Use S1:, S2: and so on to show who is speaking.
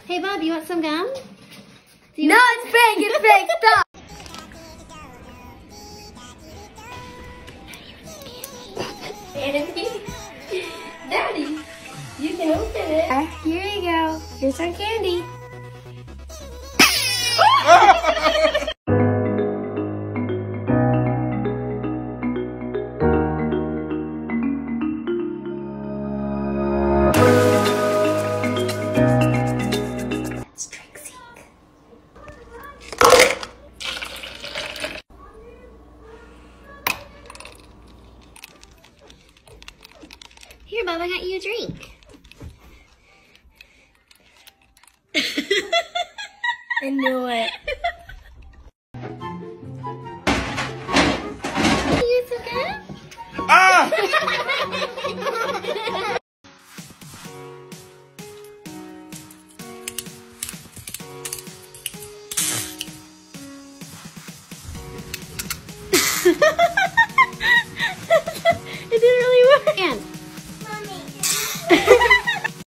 S1: Hey, Bob, you want some gum?
S2: No, it's fake. It's fake. Stop.
S1: Daddy, you can open it.
S2: Here you go. Here's our candy.
S1: It's Trixie. Here, Bob, I got you a drink.
S2: I knew it.
S1: You so good?
S3: Ah!